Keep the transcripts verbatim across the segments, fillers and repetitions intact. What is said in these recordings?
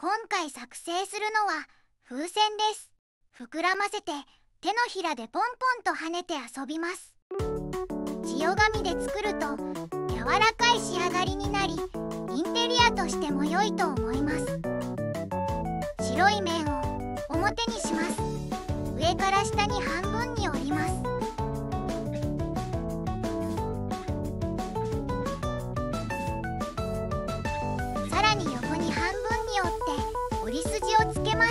今回作成するのは風船です。膨らませて手のひらでポンポンと跳ねて遊びます。千代紙で作ると柔らかい仕上がりになり、インテリアとしても良いと思います。白い面を表にします。上から下に半分に折ります。さらに横に半分に折って折り筋をつけます。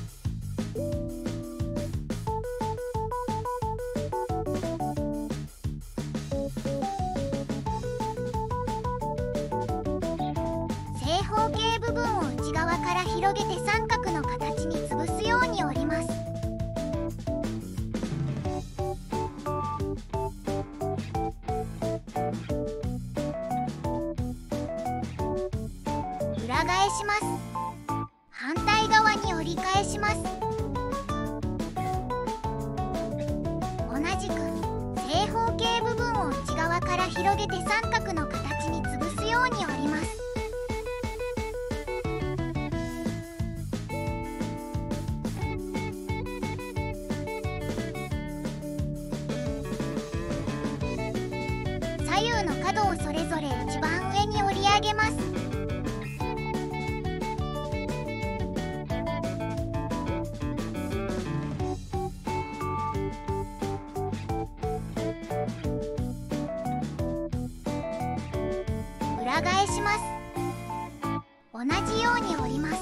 正方形部分を内側から広げて三角の形に潰すように折ります。裏返します。反対側に折り返します。同じく正方形部分を内側から広げて三角の形に潰すように折ります。左右の角をそれぞれ一番上に折り上げます。裏返します。同じように折ります。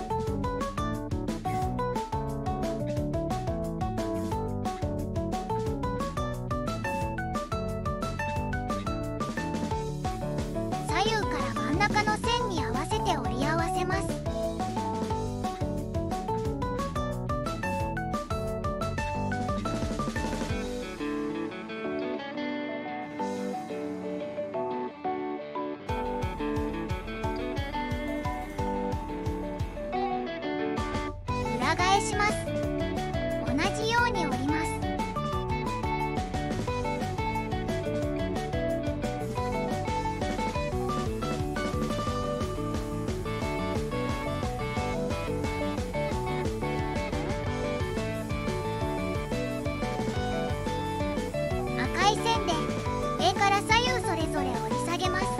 左右から真ん中の線に合わせて折り合わせます。裏返します。同じように折ります。赤い線で上から左右それぞれ折り下げます。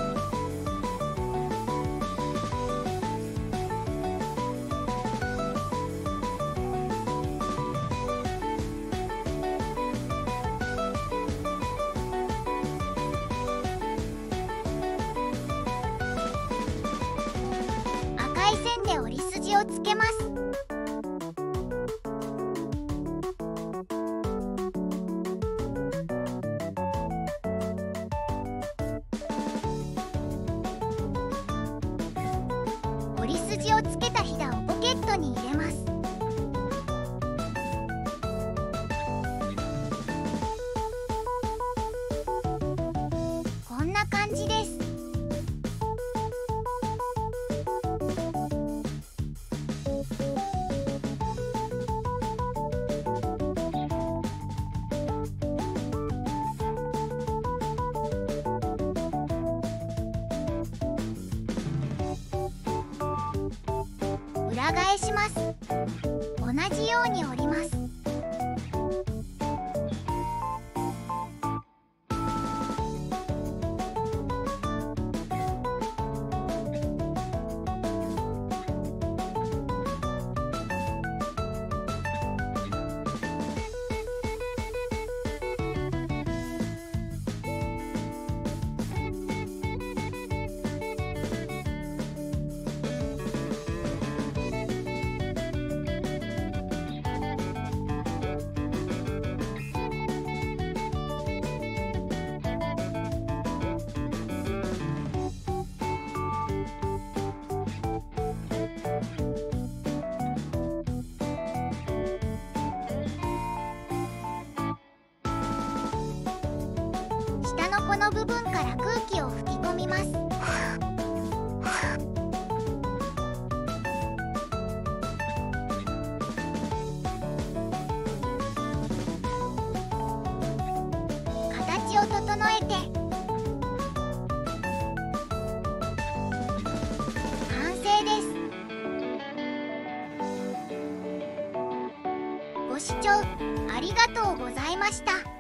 赤い線で折り筋をつけます。折り筋をつけたひだをポケットに入れます。こんな感じです。裏返します。同じように折ります。下のこの部分から空気を吹き込みます。形を整えて完成です。 ご視聴ありがとうございました。